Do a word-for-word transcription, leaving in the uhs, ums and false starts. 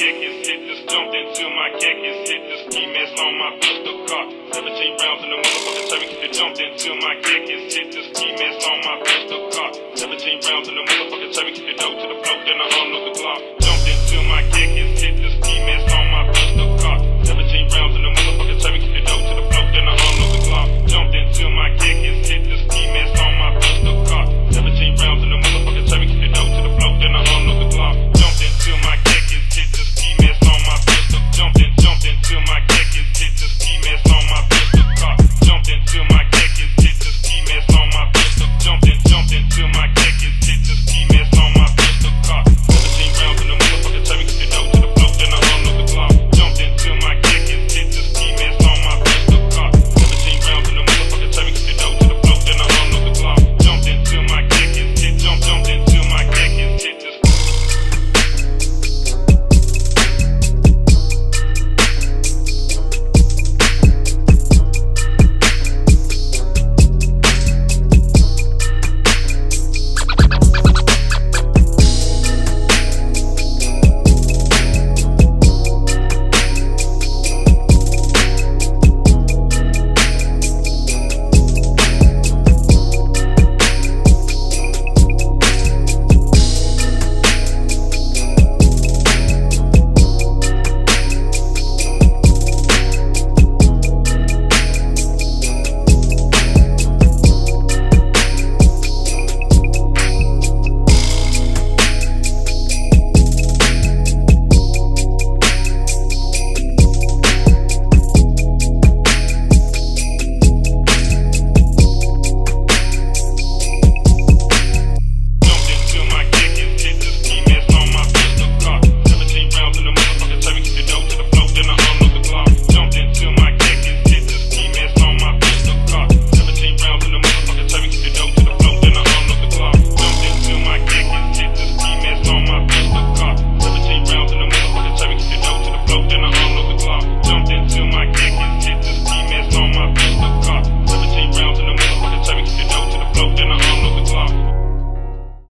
khakis, hit this, jumped into my khakis, hit this, key mask on my pistol car. seventeen rounds in the motherfucking turret, it jumped into my khakis, hit this.